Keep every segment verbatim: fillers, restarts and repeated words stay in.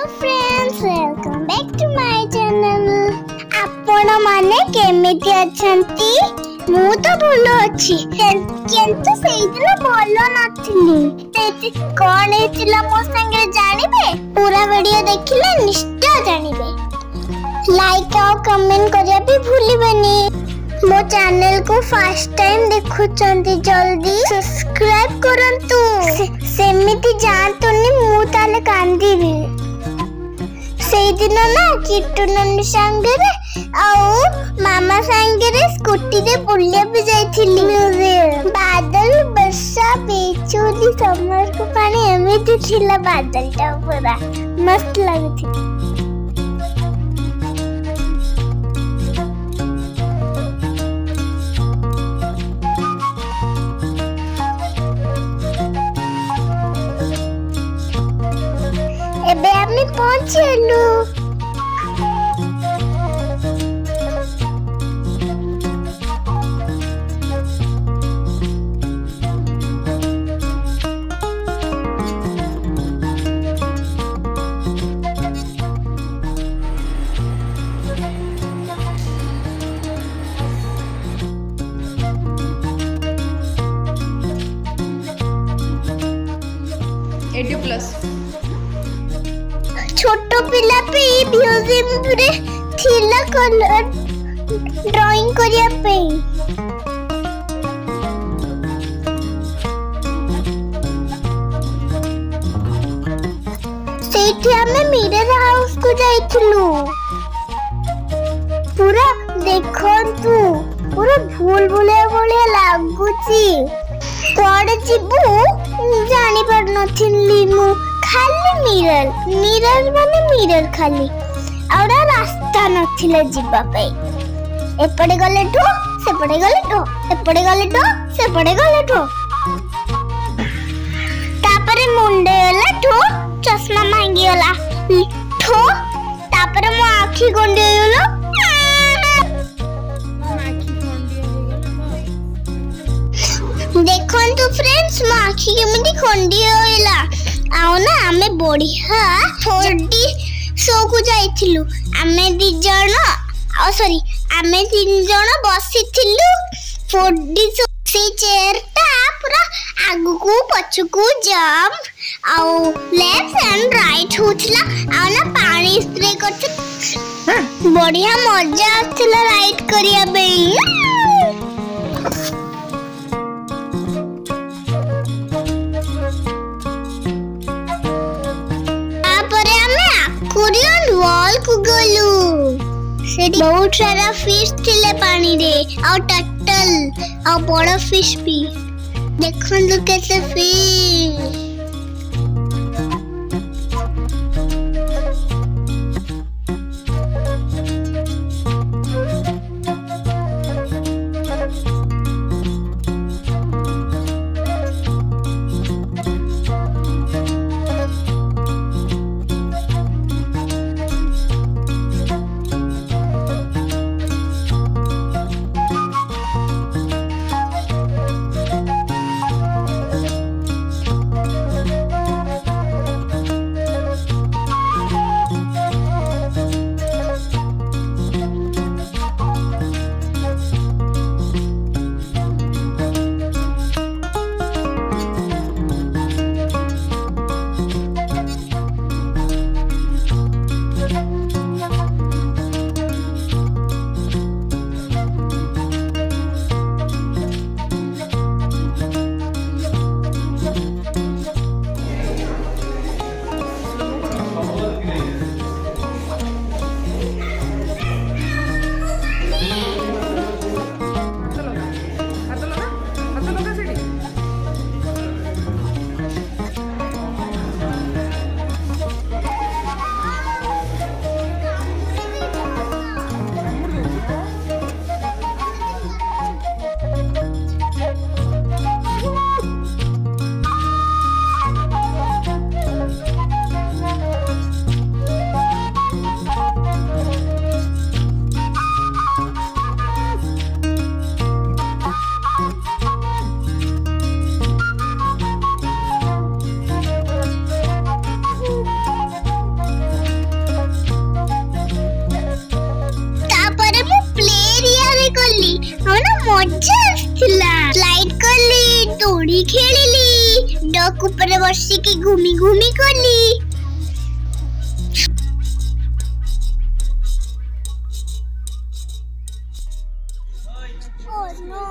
Friends, welcome back to my channel. आपण माने केमिति अछंती? मु तो भलो अछि, किंतु सेई दिन भलो नथिली। ते कोन हेतिला मो संगे जानिबे? पूरा वीडियो देखिले निश्चय जानिबे। लाइक और कमेंट करिया भी भूलिबेनी। मो चैनल को फर्स्ट टाइम देखुचंती, जल्दी सब्सक्राइब करंतु। से, सेमिति जानतोनी मु ताले कांदीबी। सेई दिन ना किट्टू नन्नी संगरे आउ मामा संगरे स्कूटी रे बुलिया भी जाइथिली। बादल बरसा बेचोली समर को पानी एमिति थिला, बादलटा पूरा मस्त लागथि। एबे आमी पहुंचेलु। एडियो प्लस छोटो पिला पे म्यूजियम रे थिला कलर ड्राइंग करिया पे। सेठी हमें मिरर हाउस को जाइथिलु। पूरा देखंतु, पूरा भूलभुलैया भलिया लागुची। कोड जिबु जानि पर नथिली मु। खाली मिरर मिरर माने मिरर खाली और रास्ता नथिला जिबा पे। एपड़े गले ठो सेपड़े गले ठो एपड़े गले ठो सेपड़े गले ठो। तापरे मुंडे गला ठो चश्मा मांगी गला ठो। तापरे मो आखी गोंडे गला। देखन तो फ्रेंड्स, मो आखी केमिति खंडी होइला। आउ ना आमे बढ़िया फोर डी शो को जाइथिलु। आमे दी जण आ सॉरी आमे तीन जण बसिथिलु फोर डी शो। से चेयर ता पूरा आगु को पछु को जंप आउ लेफ्ट एंड राइट होथिला। आउ ना पानी स्प्रे करथि। बढ़िया मजा आथिला राइड करिया बे। कोरियन वॉल को गलु। सेठी बहुत सारा फिश थिले पानी रे, और टटल और बड़ा फिश भी। देखन तो कैसे फिश। मजा आसथिला स्लाइड करली दौड़ी खेलिली डक ऊपर बसिकी घूमी घूमी करली Oh no.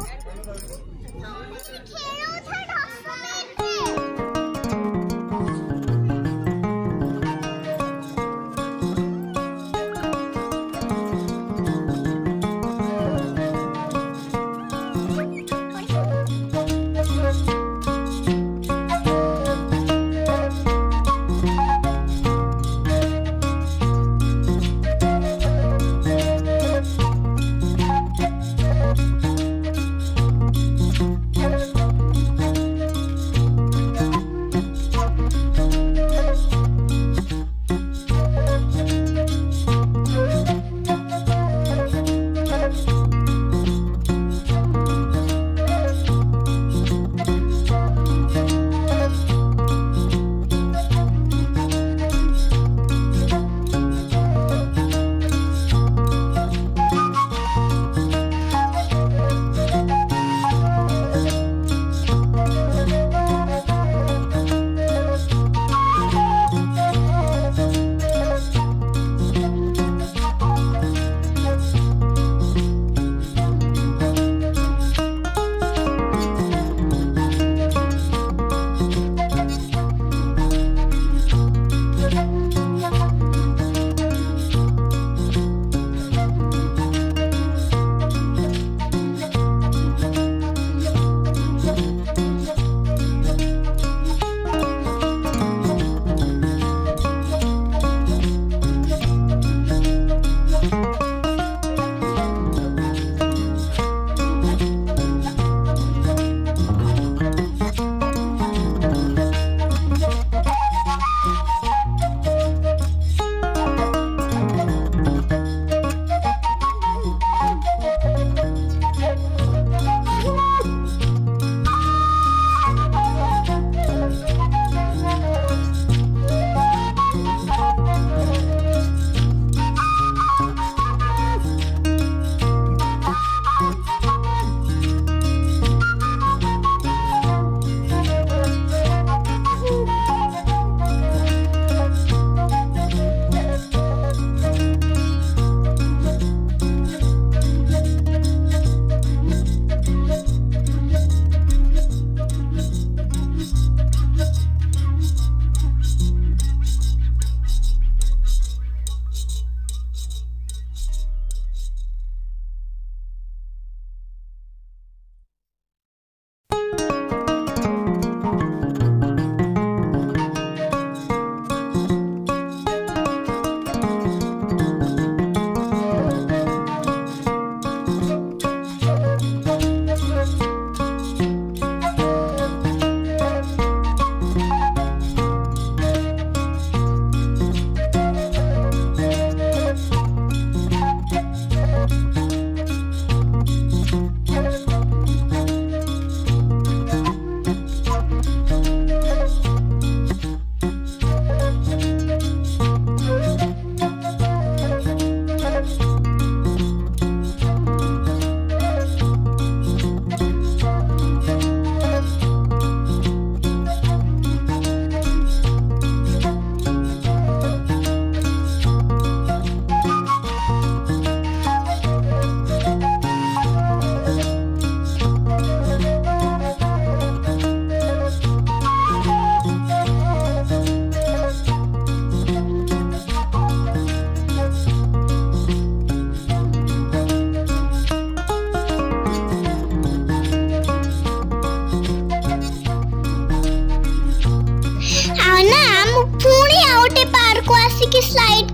की स्लाइड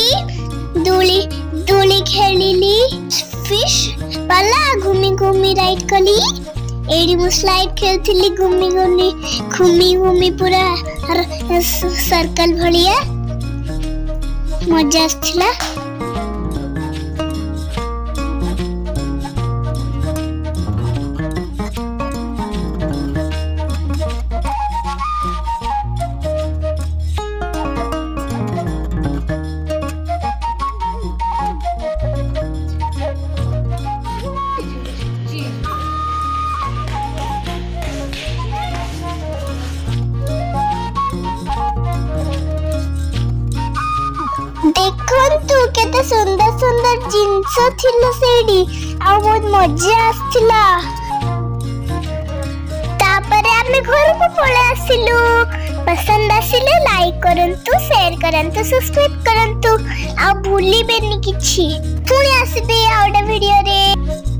कली दोली दोली खेलिली फिश पला घूमी घूमी राइड कली एडी मु स्लाइड खेलथिली घूमी घूमी घूमी घूमी पूरा सर्कल भलिया मजा आछिला। देखंतु केते सुंदर सुंदर जिंस थिलो सेडी आ बहुत मजा आस्थिला। तापरे आमे घर को पळे आसिलु। पसंद आसिले लाइक करंतु, शेयर करंतु, सब्सक्राइब करंतु आ भूली बेनी किछि। पुणी आसीबे आउडा वीडियो रे।